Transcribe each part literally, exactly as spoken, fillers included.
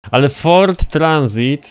Ale Ford Transit...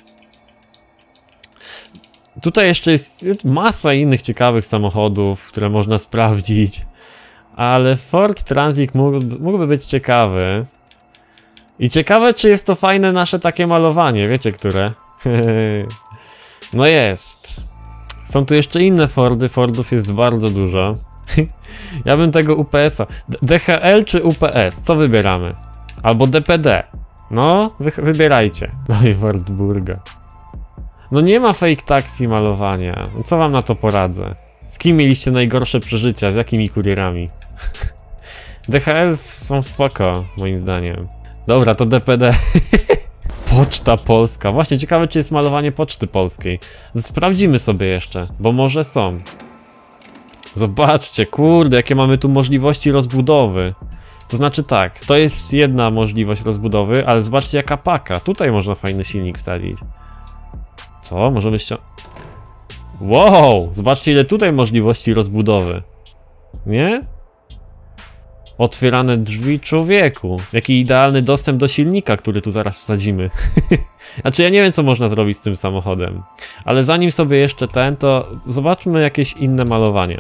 Tutaj jeszcze jest masa innych ciekawych samochodów, które można sprawdzić. Ale Ford Transit mógłby, mógłby być ciekawy. I ciekawe, czy jest to fajne nasze takie malowanie, wiecie które? No jest. Są tu jeszcze inne Fordy, Fordów jest bardzo dużo. Ja bym tego U P S-a... D H L czy U P S? Co wybieramy? Albo D P D. No, wy wybierajcie. No i Wartburga. No nie ma fake taxi malowania. No co wam na to poradzę? Z kim mieliście najgorsze przeżycia? Z jakimi kurierami? D H L są spoko, moim zdaniem. Dobra, to D P D. Poczta Polska. Właśnie, ciekawe, czy jest malowanie Poczty Polskiej. Sprawdzimy sobie jeszcze, bo może są. Zobaczcie, kurde, jakie mamy tu możliwości rozbudowy. To znaczy tak, to jest jedna możliwość rozbudowy, ale zobaczcie jaka paka. Tutaj można fajny silnik wsadzić. Co? Możemy ścią... Wow! Zobaczcie ile tutaj możliwości rozbudowy. Nie? Otwierane drzwi, człowieku. Jaki idealny dostęp do silnika, który tu zaraz wsadzimy. Znaczy ja nie wiem co można zrobić z tym samochodem. Ale zanim sobie jeszcze ten, to zobaczmy jakieś inne malowanie.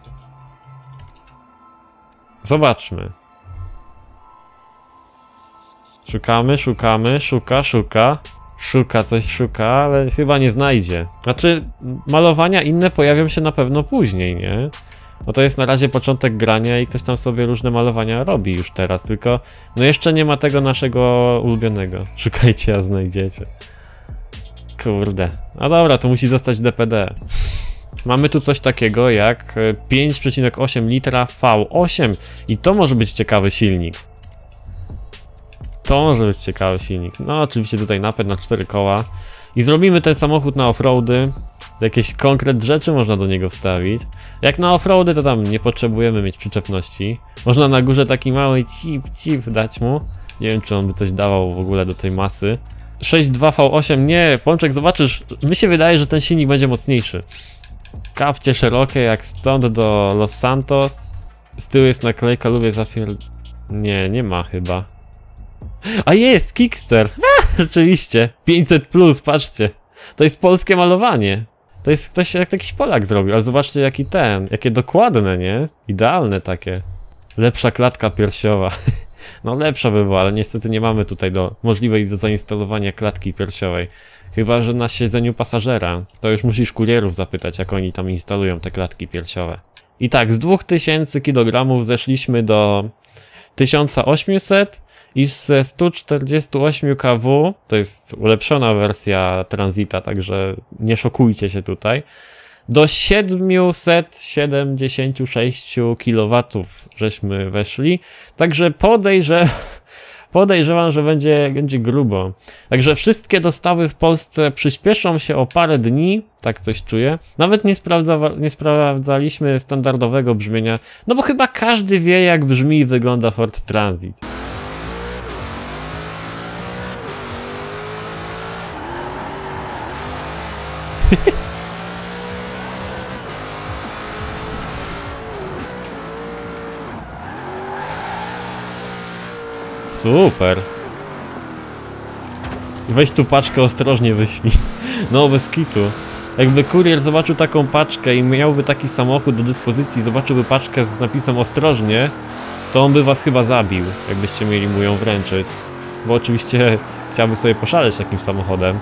Zobaczmy. Szukamy, szukamy, szuka, szuka. Szuka, coś szuka, ale chyba nie znajdzie. Znaczy, malowania inne pojawią się na pewno później, nie? Bo to jest na razie początek grania i ktoś tam sobie różne malowania robi już teraz, tylko no jeszcze nie ma tego naszego ulubionego. Szukajcie, a znajdziecie. Kurde. A dobra, to musi zostać D P D. Mamy tu coś takiego jak pięć przecinek osiem litra V osiem i to może być ciekawy silnik. To może być ciekawy silnik. No oczywiście tutaj napęd na cztery koła. I zrobimy ten samochód na offroady. Jakieś konkret rzeczy można do niego wstawić. Jak na offroady to tam nie potrzebujemy mieć przyczepności. Można na górze taki mały cip cip dać mu. Nie wiem czy on by coś dawał w ogóle do tej masy. sześć dwa V osiem, nie, Pączek zobaczysz. Mi się wydaje, że ten silnik będzie mocniejszy. Kapcie szerokie jak stąd do Los Santos. Z tyłu jest naklejka, lubię zapier... Nie, nie ma chyba. A jest, Kickster! Rzeczywiście, pięćset plus, patrzcie. To jest polskie malowanie. To jest ktoś, jak jakiś Polak zrobił, ale zobaczcie jaki ten, jakie dokładne, nie? Idealne takie. Lepsza klatka piersiowa. No lepsza by była, ale niestety nie mamy tutaj do możliwej do zainstalowania klatki piersiowej. Chyba że na siedzeniu pasażera. To już musisz kurierów zapytać, jak oni tam instalują te klatki piersiowe. I tak, z dwóch tysięcy kilogramów zeszliśmy do tysiąc osiemset. I ze stu czterdziestu ośmiu kW, to jest ulepszona wersja Transita, także nie szokujcie się tutaj, do siedmiuset siedemdziesięciu sześciu kilowatów żeśmy weszli, także podejrzewam, podejrzewam, że będzie, będzie grubo. Także wszystkie dostawy w Polsce przyspieszą się o parę dni, tak coś czuję. Nawet nie, sprawdza, nie sprawdzaliśmy standardowego brzmienia, no bo chyba każdy wie jak brzmi i wygląda Ford Transit. Super. Weź tu paczkę, ostrożnie wyślij. No bez kitu. Jakby kurier zobaczył taką paczkę i miałby taki samochód do dyspozycji, zobaczyłby paczkę z napisem ostrożnie, to on by was chyba zabił, jakbyście mieli mu ją wręczyć. Bo oczywiście chciałby sobie poszaleć takim samochodem.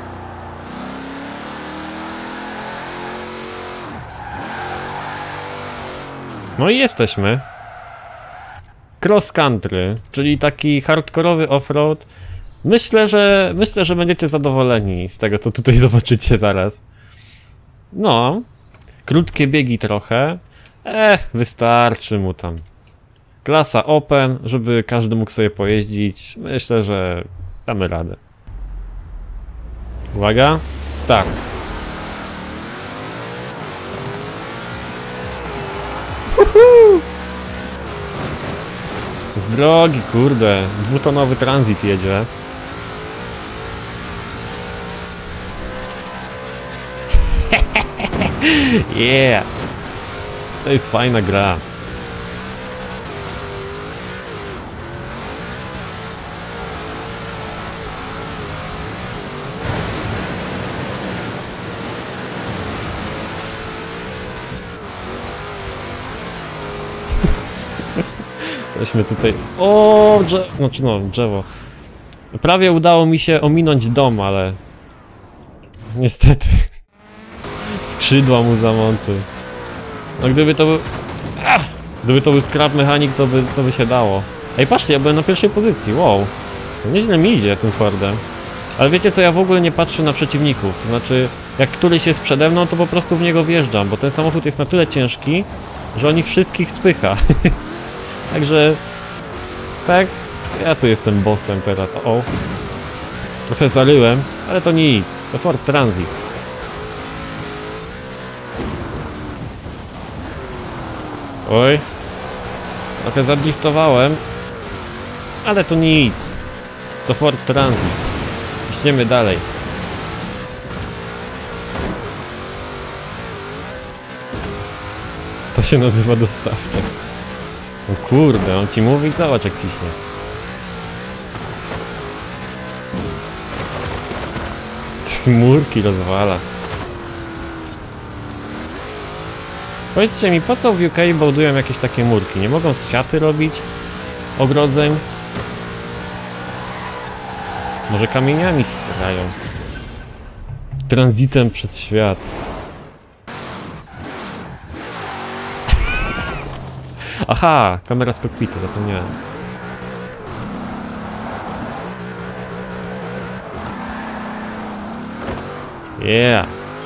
No i jesteśmy. Cross country, czyli taki hardkorowy offroad. Myślę, że myślę, że będziecie zadowoleni z tego, co tutaj zobaczycie zaraz. No, krótkie biegi trochę. Eh, wystarczy mu tam. Klasa open, żeby każdy mógł sobie pojeździć. Myślę, że damy radę. Uwaga, start. Uhu! Z drogi, kurde, dwutonowy Transit jedzie. Yeah! To jest fajna gra. Weźmy tutaj... O, drzewo... Znaczy no, drzewo. Prawie udało mi się ominąć dom, ale... Niestety. Skrzydła mu zamontuj. No gdyby to był... Ach! Gdyby to był scrap mechanik, to by, to by się dało. Ej, patrzcie, ja byłem na pierwszej pozycji, wow. To nieźle mi idzie tym Fordem. Ale wiecie co, ja w ogóle nie patrzę na przeciwników. To znaczy, jak któryś jest przede mną, to po prostu w niego wjeżdżam, bo ten samochód jest na tyle ciężki, że on ich wszystkich spycha. Także... Tak, ja tu jestem bossem teraz. O, o. Trochę zaryłem, ale to nic. To Ford Transit. Oj. Trochę zadriftowałem. Ale to nic. To Ford Transit. Idziemy dalej. To się nazywa dostawka. O kurde, on ci mówi, zobacz jak ciśnie. Murki rozwala. Powiedzcie mi, po co w U K budują jakieś takie murki? Nie mogą z siaty robić? Ogrodzeń? Może kamieniami srają? Tranzytem przez świat. Aha, kamera z kokpitu, zapomniałem. Yeah.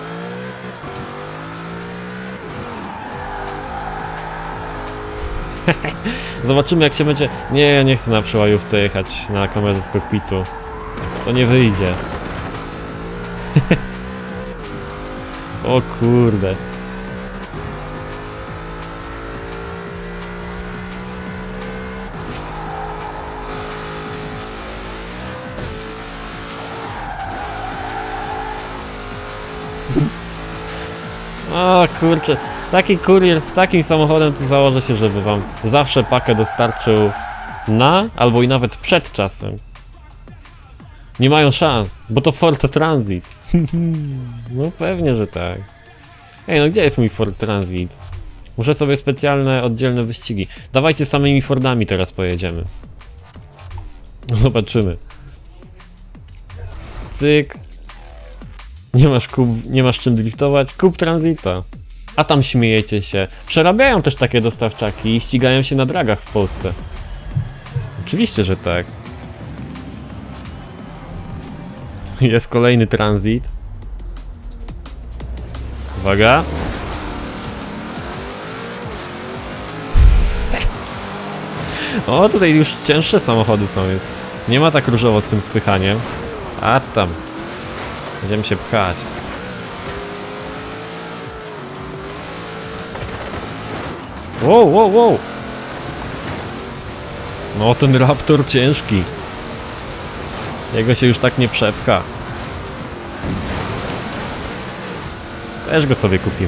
Zobaczymy jak się będzie... Nie, ja nie chcę na przełajówce jechać na kamerze z kokpitu. To nie wyjdzie. O kurde. O kurczę, taki kurier z takim samochodem to założę się, żeby wam zawsze pakę dostarczył na, albo i nawet przed czasem. Nie mają szans, bo to Ford Transit. No pewnie, że tak. Ej, no gdzie jest mój Ford Transit? Muszę sobie specjalne, oddzielne wyścigi. Dawajcie samymi Fordami teraz pojedziemy. Zobaczymy. Cyk. Nie masz kub, nie masz czym driftować? Kup Transita. A tam śmiejecie się. Przerabiają też takie dostawczaki i ścigają się na dragach w Polsce. Oczywiście, że tak. Jest kolejny Transit. Uwaga. O, tutaj już cięższe samochody są, jest. Nie ma tak różowo z tym spychaniem. A tam. Będziemy się pchać. Wow, wow, wow. No ten Raptor ciężki. Jego się już tak nie przepcha. Też go sobie kupimy.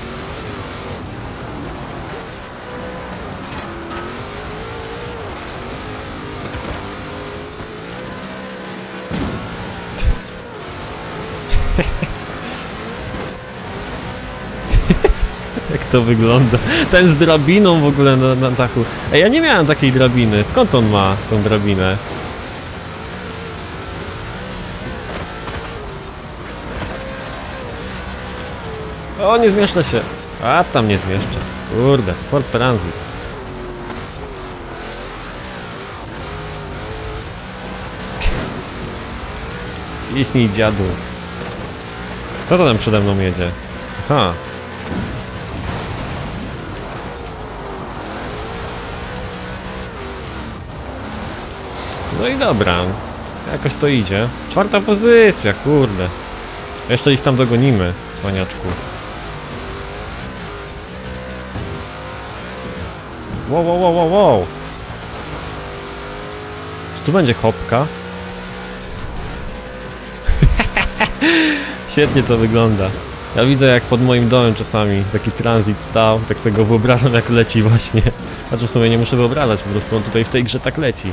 Jak to wygląda? Ten z drabiną w ogóle na, na dachu. Ej, ja nie miałem takiej drabiny. Skąd on ma tą drabinę? O, nie zmieszczę się. A, tam nie zmieszczę. Kurde, Ford Transit. Ciśnij, dziadu. Co to tam przede mną jedzie? Aha. No i dobra. Jakoś to idzie. Czwarta pozycja, kurde. Jeszcze ich tam dogonimy, cwaniaczku. Wow, wow, wow, wow, wow. Czy tu będzie hopka? Świetnie to wygląda. Ja widzę jak pod moim domem czasami taki transit stał, tak sobie go wyobrażam jak leci właśnie. Znaczy w sumie nie muszę wyobrażać, po prostu on tutaj w tej grze tak leci.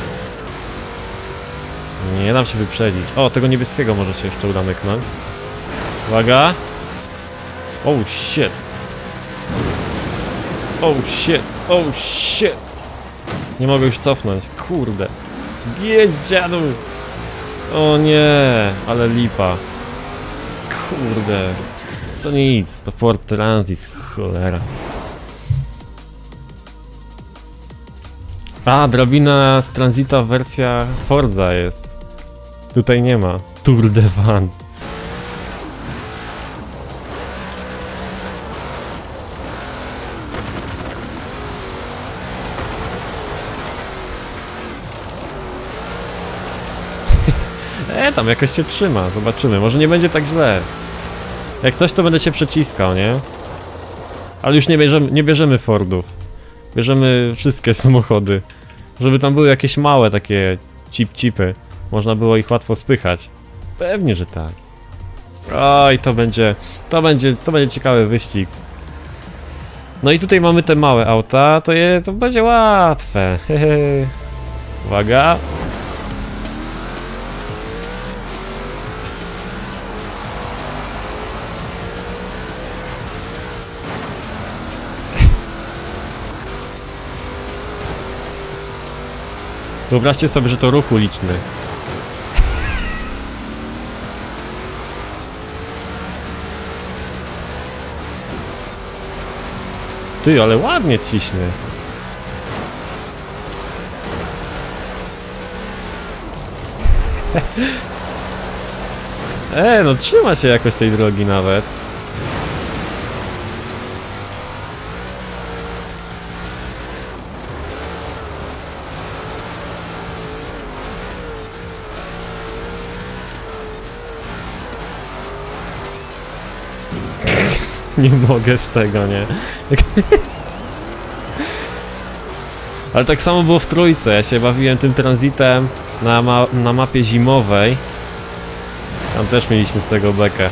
Nie dam się wyprzedzić. O, tego niebieskiego może się jeszcze uda myknąć. Uwaga. Oh shit. Oh shit. Oh shit. Nie mogę już cofnąć. Kurde. Jedź, dziadu! O nie, ale lipa. Kurde. To nic, to Ford Transit, cholera. A, drabina z Transita wersja Forza jest. Tutaj nie ma. Tour de Van. E, tam jakoś się trzyma, zobaczymy, może nie będzie tak źle. Jak coś, to będę się przeciskał, nie? Ale już nie bierzemy, nie bierzemy Fordów. Bierzemy wszystkie samochody. Żeby tam były jakieś małe takie cip-cipy. Można było ich łatwo spychać. Pewnie, że tak. Oj, to będzie, to będzie, to będzie ciekawy wyścig. No i tutaj mamy te małe auta, to, je, to będzie łatwe. Hehe. Uwaga. Wyobraźcie sobie, że to ruch uliczny. Ty, ale ładnie ciśnie. E, no trzyma się jakoś tej drogi nawet. Nie mogę z tego, nie? Ale tak samo było w trójce, ja się bawiłem tym transitem na, ma na mapie zimowej. Tam też mieliśmy z tego bekę.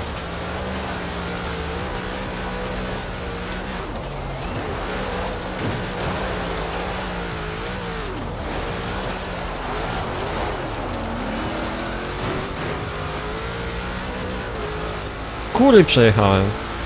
Kury przejechałem.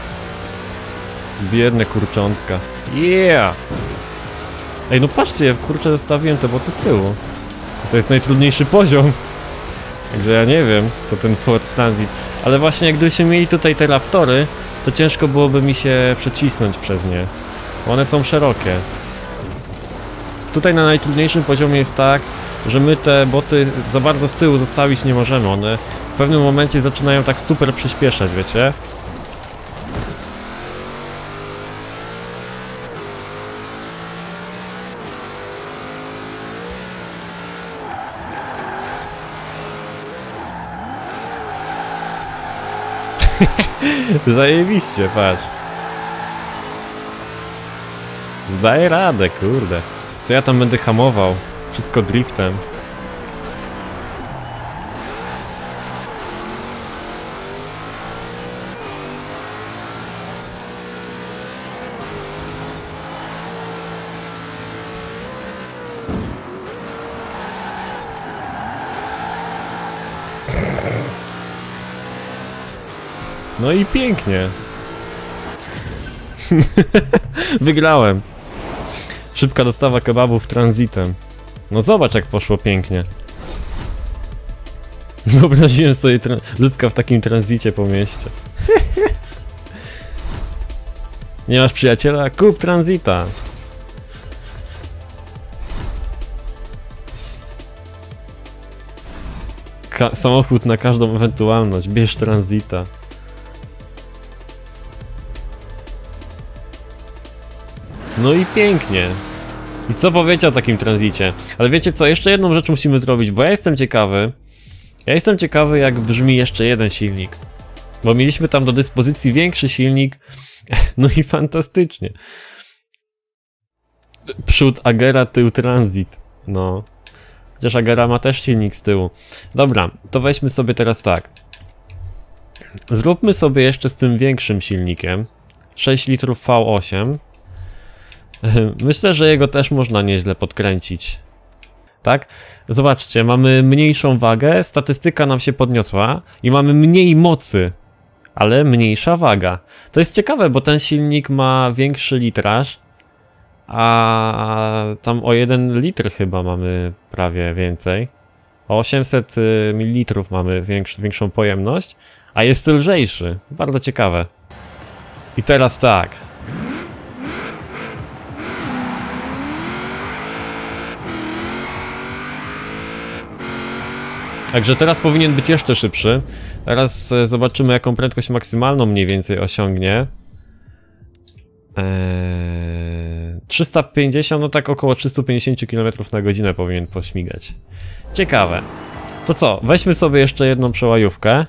Biedne kurczątka. Yeah! Ej, no patrzcie, kurczę, zostawiłem te boty z tyłu. To jest najtrudniejszy poziom. Także ja nie wiem, co ten Ford Transit. Ale właśnie gdybyśmy mieli tutaj te Raptory, to ciężko byłoby mi się przecisnąć przez nie. Bo one są szerokie. Tutaj na najtrudniejszym poziomie jest tak, że my te boty za bardzo z tyłu zostawić nie możemy. One w pewnym momencie zaczynają tak super przyspieszać, wiecie? Zajebiście, patrz. Daję radę, kurde. Co ja tam będę hamował? Wszystko driftem. No i pięknie. Wygrałem. Szybka dostawa kebabów transitem. No zobacz, jak poszło pięknie. Wyobraziłem sobie ludzka w takim transicie po mieście. Nie masz przyjaciela? Kup transita. Ka samochód na każdą ewentualność. Bierz transita. No i pięknie. I co powiecie o takim transicie? Ale wiecie co, jeszcze jedną rzecz musimy zrobić, bo ja jestem ciekawy. Ja jestem ciekawy, jak brzmi jeszcze jeden silnik. Bo mieliśmy tam do dyspozycji większy silnik. No i fantastycznie. Przód Agera, tył Transit. No. Chociaż Agera ma też silnik z tyłu. Dobra, to weźmy sobie teraz tak. Zróbmy sobie jeszcze z tym większym silnikiem. sześć litrów V osiem. Myślę, że jego też można nieźle podkręcić. Tak? Zobaczcie, mamy mniejszą wagę, statystyka nam się podniosła i mamy mniej mocy, ale mniejsza waga. To jest ciekawe, bo ten silnik ma większy litraż, a tam o jeden litr chyba mamy prawie więcej. O osiemset mililitrów mamy większ, większą pojemność, a jest lżejszy. Bardzo ciekawe. I teraz tak. Także teraz powinien być jeszcze szybszy. Teraz zobaczymy, jaką prędkość maksymalną mniej więcej osiągnie. Eee, trzysta pięćdziesiąt, no tak około trzysta pięćdziesiąt kilometrów na godzinę powinien pośmigać. Ciekawe. To co, weźmy sobie jeszcze jedną przełajówkę.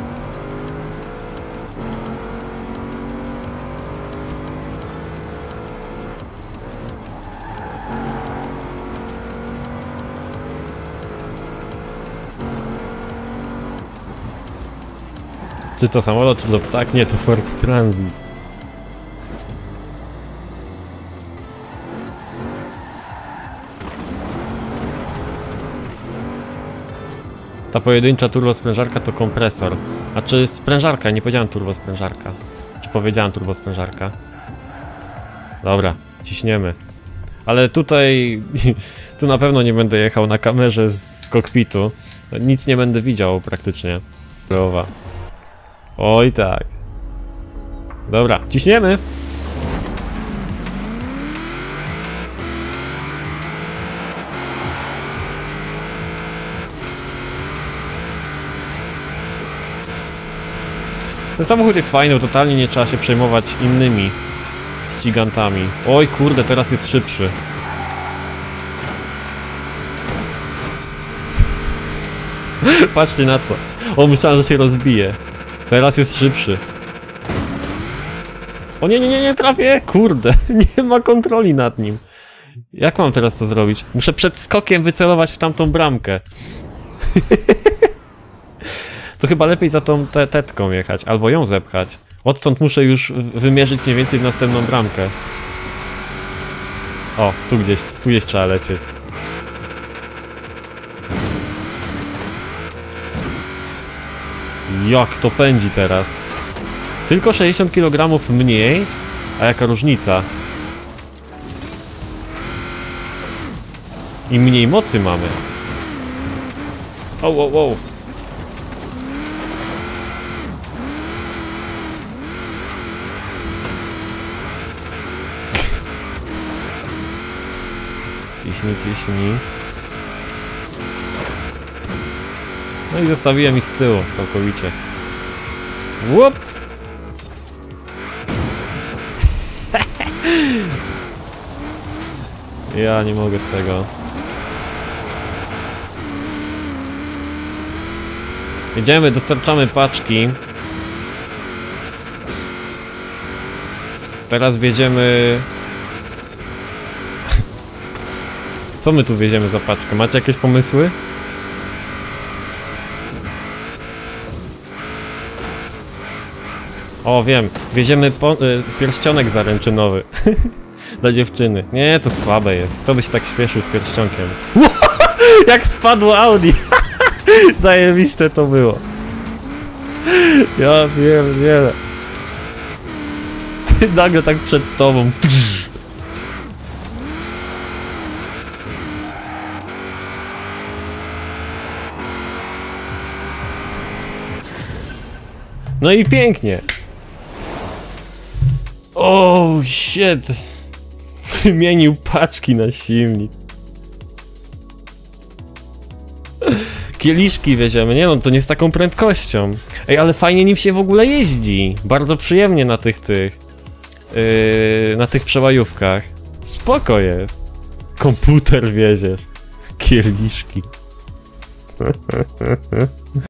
Czy to samolot, czy to ptak? Nie, to Ford Transit. Ta pojedyncza turbosprężarka to kompresor. A czy sprężarka? Nie powiedziałem turbosprężarka. Czy powiedziałem turbosprężarka? Dobra, ciśniemy. Ale tutaj... tu na pewno nie będę jechał na kamerze z kokpitu. Nic nie będę widział praktycznie. Prowa. Oj tak. Dobra, ciśniemy. Ten samochód jest fajny, totalnie nie trzeba się przejmować innymi ścigantami. Oj kurde, teraz jest szybszy. Patrzcie na to. O, myślałem, że się rozbije. Teraz jest szybszy. O nie, nie, nie, nie trafię! Kurde, nie ma kontroli nad nim. Jak mam teraz to zrobić? Muszę przed skokiem wycelować w tamtą bramkę. To chyba lepiej za tą te tetką jechać, albo ją zepchać. Odtąd muszę już wymierzyć mniej więcej w następną bramkę. O, tu gdzieś, tu gdzieś trzeba lecieć. Jak to pędzi teraz? Tylko sześćdziesiąt kilogramów mniej? A jaka różnica? I mniej mocy mamy. O, o, o. Ciśnij, ciśnij. No i zostawiłem ich z tyłu całkowicie. Łup! Ja nie mogę z tego. Jedziemy, dostarczamy paczki. Teraz wjedziemy... Co my tu wieziemy za paczkę? Macie jakieś pomysły? O, wiem. Wieziemy po, y, pierścionek zaręczynowy. Dla dziewczyny. Nie, to słabe jest. Kto by się tak śpieszył z pierścionkiem? Jak spadło Audi! Zajebiste to było. Ja pierdzielę. Nagle tak przed tobą. No i pięknie. Oh shit. Wymienił paczki na silnik. Kieliszki wieziemy, nie no, to nie z taką prędkością. Ej, ale fajnie nim się w ogóle jeździ. Bardzo przyjemnie na tych tych yy, na tych przełajówkach. Spoko jest. Komputer wieziesz. Kieliszki.